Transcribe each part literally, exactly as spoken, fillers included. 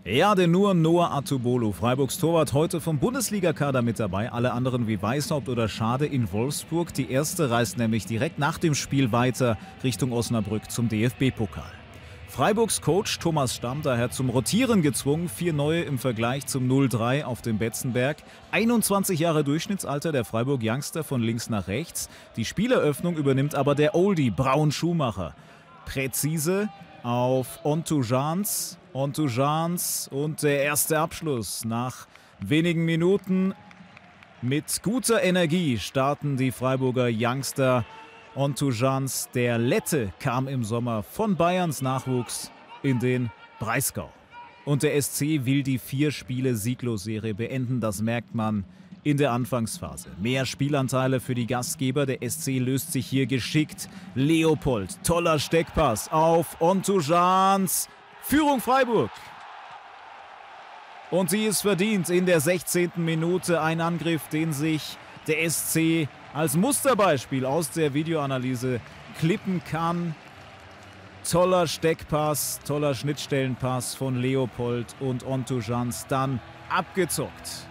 Ja, denn nur Noah Atubolo, Freiburgs Torwart, heute vom Bundesligakader mit dabei. Alle anderen wie Weishaupt oder Schade in Wolfsburg. Die erste reist nämlich direkt nach dem Spiel weiter Richtung Osnabrück zum D F B-Pokal. Freiburgs Coach Thomas Stamm daher zum Rotieren gezwungen. Vier neue im Vergleich zum null drei auf dem Betzenberg. einundzwanzig Jahre Durchschnittsalter der Freiburg-Youngster von links nach rechts. Die Spieleröffnung übernimmt aber der Oldie Braun Schumacher. Präzise auf Ontujans. Ontujans und der erste Abschluss. Nach wenigen Minuten mit guter Energie starten die Freiburger Youngster. Ontujans, der Lette, kam im Sommer von Bayerns Nachwuchs in den Breisgau. Und der S C will die vier Spiele Sieglos-Serie beenden, das merkt man in der Anfangsphase. Mehr Spielanteile für die Gastgeber, der S C löst sich hier geschickt. Leopold, toller Steckpass auf Ontujans. Führung Freiburg. Und sie ist verdient in der sechzehnten Minute. Ein Angriff, den sich der S C als Musterbeispiel aus der Videoanalyse klippen kann. Toller Steckpass, toller Schnittstellenpass von Leopold und Ontujans, dann abgezockt.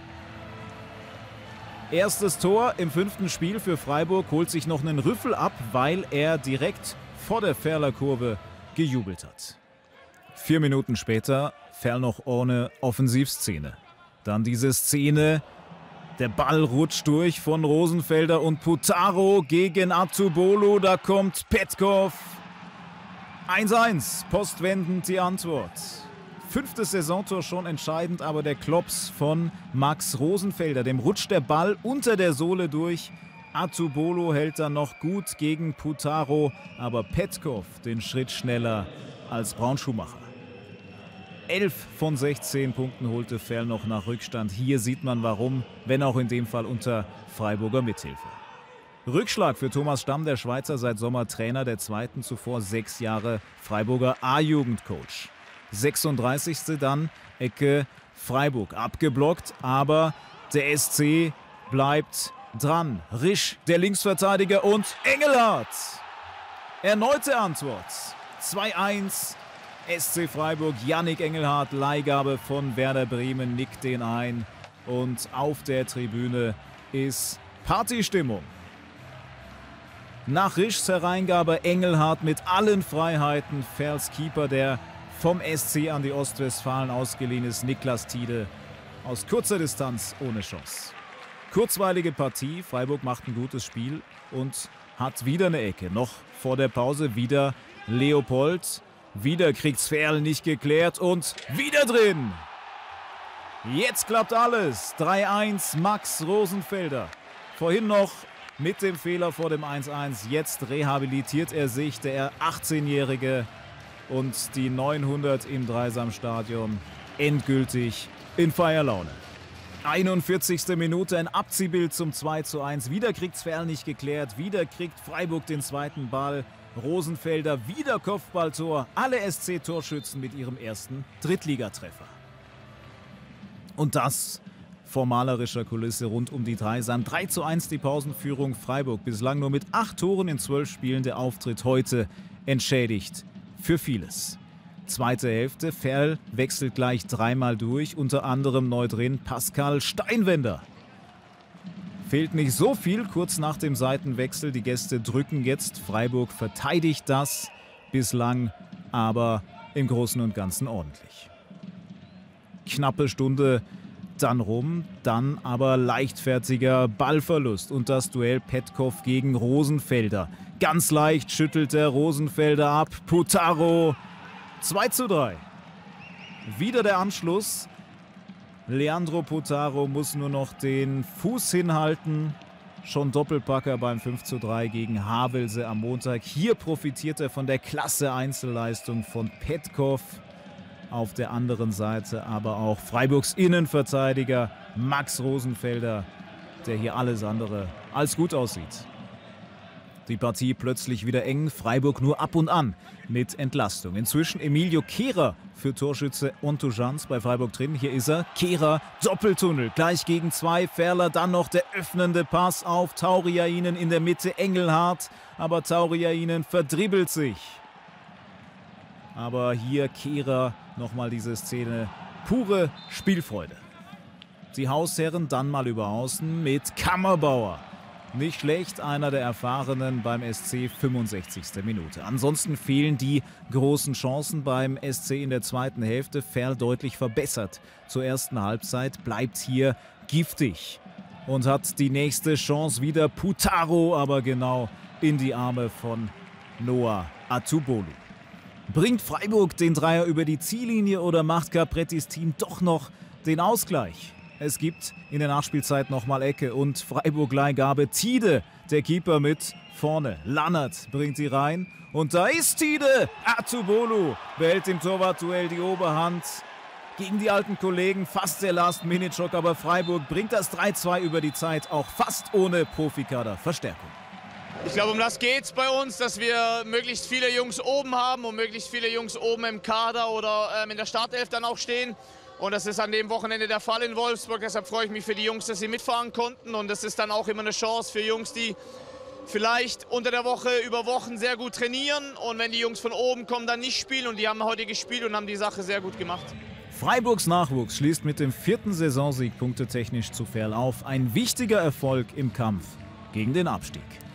Erstes Tor im fünften Spiel für Freiburg, holt sich noch einen Rüffel ab, weil er direkt vor der Ferler-Kurve gejubelt hat. Vier Minuten später, Ferl noch ohne Offensivszene. Dann diese Szene, der Ball rutscht durch von Rosenfelder und Putaro gegen Atubolo, da kommt Petkov. eins eins, postwendend die Antwort. Fünftes Saisontor schon entscheidend, aber der Klops von Max Rosenfelder. Dem rutscht der Ball unter der Sohle durch. Atubolo hält dann noch gut gegen Putaro, aber Petkov den Schritt schneller als Braun Schumacher. elf von sechzehn Punkten holte Ferl noch nach Rückstand. Hier sieht man warum, wenn auch in dem Fall unter Freiburger Mithilfe. Rückschlag für Thomas Stamm, der Schweizer, seit Sommer Trainer der zweiten, zuvor sechs Jahre Freiburger A-Jugendcoach. sechsunddreißigste dann Ecke Freiburg, abgeblockt, aber der S C bleibt dran. Risch, der Linksverteidiger, und Engelhardt. Erneute Antwort. zwei eins. S C Freiburg, Yannick Engelhardt, Leihgabe von Werder Bremen, nickt den ein. Und auf der Tribüne ist Partystimmung. Nach Rischs Hereingabe Engelhardt mit allen Freiheiten. Ferls Keeper, der vom S C an die Ostwestfalen ausgeliehen ist, Niklas Tiede, aus kurzer Distanz ohne Chance. Kurzweilige Partie, Freiburg macht ein gutes Spiel und hat wieder eine Ecke. Noch vor der Pause wieder Leopold. Wieder kriegt's Ferl nicht geklärt und wieder drin. Jetzt klappt alles. drei eins Max Rosenfelder. Vorhin noch mit dem Fehler vor dem eins eins. Jetzt rehabilitiert er sich, der achtzehnjährige. Und die neunhundert im Dreisamstadion endgültig in Feierlaune. einundvierzigste Minute, ein Abziehbild zum zwei zu eins. Wieder kriegt's Ferl nicht geklärt. Wieder kriegt Freiburg den zweiten Ball. Rosenfelder, wieder Kopfballtor. Alle S C-Torschützen mit ihrem ersten Drittligatreffer. Und das vor malerischer Kulisse rund um die Dreisam. drei zu eins die Pausenführung. Freiburg bislang nur mit acht Toren in zwölf Spielen. Der Auftritt heute entschädigt für vieles. Zweite Hälfte, Ferl wechselt gleich dreimal durch. Unter anderem neu drin Pascal Steinwender. Fehlt nicht so viel, kurz nach dem Seitenwechsel. Die Gäste drücken jetzt. Freiburg verteidigt das bislang, aber im Großen und Ganzen ordentlich. Knappe Stunde dann rum, dann aber leichtfertiger Ballverlust und das Duell Petkov gegen Rosenfelder. Ganz leicht schüttelt der Rosenfelder ab. Putaro, zwei zu drei. Wieder der Anschluss. Leandro Putaro muss nur noch den Fuß hinhalten. Schon Doppelpacker beim fünf zu drei gegen Havelse am Montag. Hier profitiert er von der klasse Einzelleistung von Petkov. Auf der anderen Seite aber auch Freiburgs Innenverteidiger Max Rosenfelder, der hier alles andere als gut aussieht. Die Partie plötzlich wieder eng, Freiburg nur ab und an mit Entlastung. Inzwischen Emilio Kehrer für Torschütze Ontujans bei Freiburg drin. Hier ist er, Kehrer, Doppeltunnel, gleich gegen zwei. Ferler, dann noch der öffnende Pass auf Tauriainen in der Mitte, Engelhardt. Aber Tauriainen verdribbelt sich. Aber hier Kehrer Nochmal diese Szene, pure Spielfreude. Die Hausherren dann mal über außen mit Kammerbauer. Nicht schlecht, einer der Erfahrenen beim S C, fünfundsechzigste Minute. Ansonsten fehlen die großen Chancen beim S C in der zweiten Hälfte. Ferl deutlich verbessert zur ersten Halbzeit, bleibt hier giftig und hat die nächste Chance wieder Putaro, aber genau in die Arme von Noah Atubolu. Bringt Freiburg den Dreier über die Ziellinie oder macht Caprettis Team doch noch den Ausgleich? Es gibt in der Nachspielzeit nochmal Ecke und Freiburg-Leihgabe. Tide, der Keeper mit vorne. Lannert bringt sie rein. Und da ist Tide. Atubolu behält im Torwartduell die Oberhand. Gegen die alten Kollegen fast der Last-Minute-Schock. Aber Freiburg bringt das drei zwei über die Zeit. Auch fast ohne Profikader-Verstärkung. Ich glaube, um das geht es bei uns, dass wir möglichst viele Jungs oben haben und möglichst viele Jungs oben im Kader oder ähm, in der Startelf dann auch stehen. Und das ist an dem Wochenende der Fall in Wolfsburg. Deshalb freue ich mich für die Jungs, dass sie mitfahren konnten. Und das ist dann auch immer eine Chance für Jungs, die vielleicht unter der Woche über Wochen sehr gut trainieren. Und wenn die Jungs von oben kommen, dann nicht spielen. Und die haben heute gespielt und haben die Sache sehr gut gemacht. Freiburgs Nachwuchs schließt mit dem vierten Saisonsieg punktetechnisch zu Ferl auf. Ein wichtiger Erfolg im Kampf gegen den Abstieg.